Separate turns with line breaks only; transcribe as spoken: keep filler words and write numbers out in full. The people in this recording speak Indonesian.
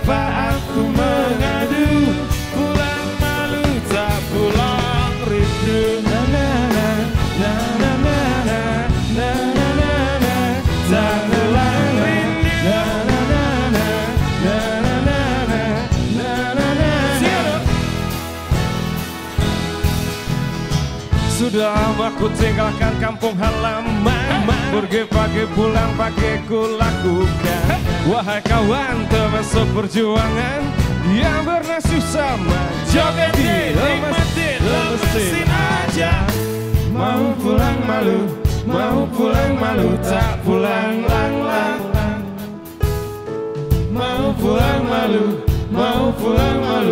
Siapa aku mengadu, pulang malu tak pulang rindu. Na na na na na na na na na na, tak pulang rindu. Na na na na na na na na na na. Sudah lama ku tinggalkan kampung halaman, pergi pagi pulang pagi ku lakukan. Wahai kawan termasuk perjuangan yang bernasib sama, jogetin, lemesin, lemesin aja. Mau pulang malu, mau pulang malu, tak pulang lang lang lang. Mau pulang malu, mau pulang malu,